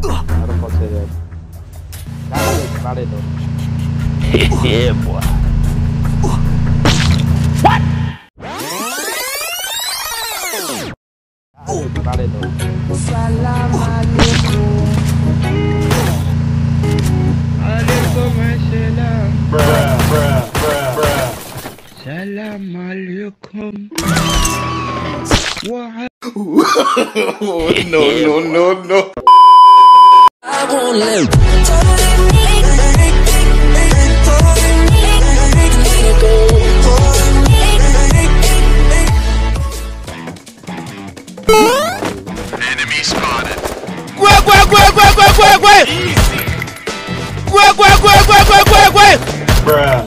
Yeah, boy. What? Salam alaikum. Alaikum assalam. Salam alaikum. No. I won't live. Enemy spotted. Bruh.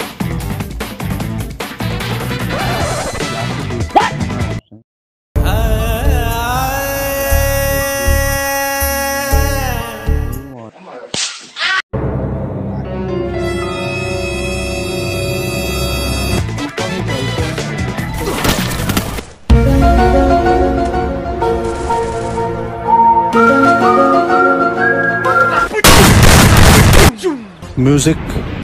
Music.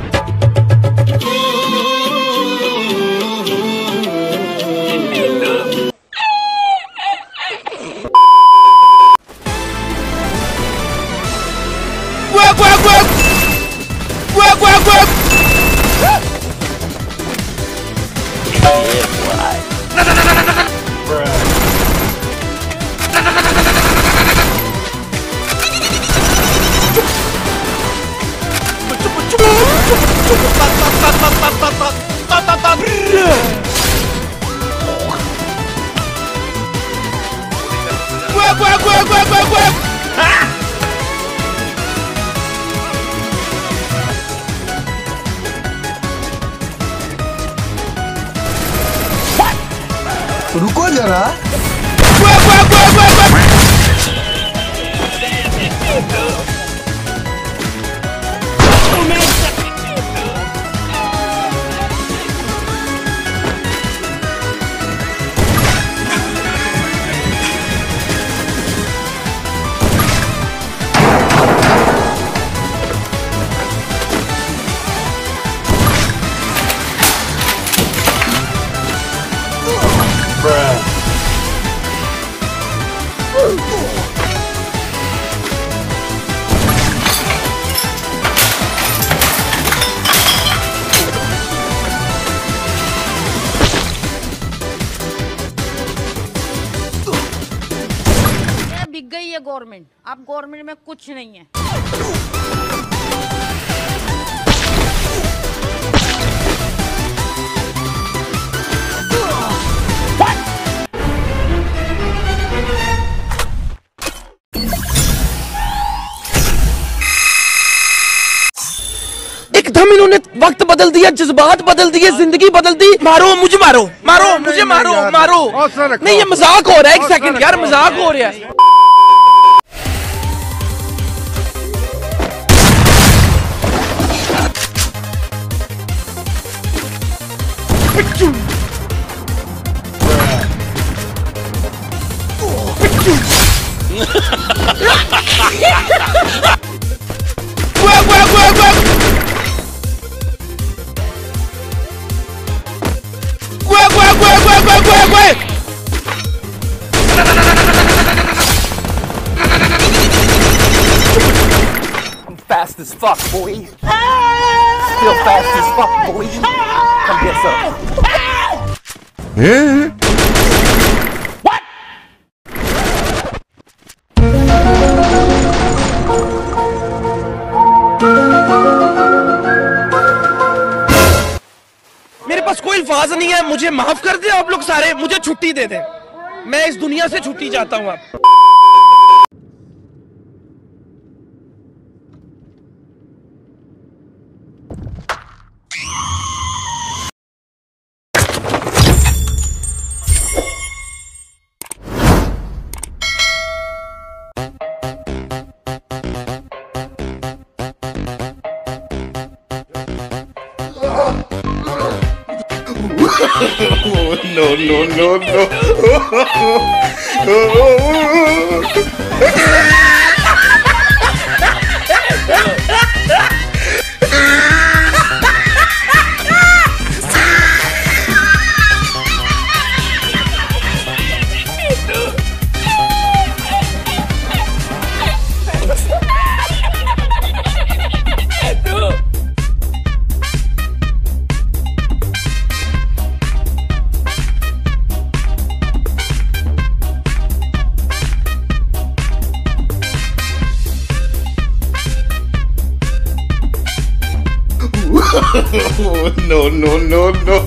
रुको जरा। बिक गई है government. अब गवर्नमेंट में कुछ नहीं है। एकदम इन्होंने वक्त बदल दिया, जज्बात बदल दिए, जिंदगी बदल दी। मारो मुझे, मारो मुझे, मारो। नहीं, ये मजाक हो रहा है। एक सेकंड यार, मजाक हो रहा है। I'm fast as fuck, boy. Still fast as fuck, boy. Come get some. What? मेरे पास कोई अल्फाज नहीं है। मुझे माफ कर दे आप लोग सारे, मुझे छुट्टी दे दें। मैं इस दुनिया से छुट्टी चाहता हूँ आप। No. No, no, no, no.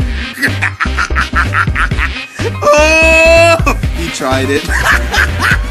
He tried it.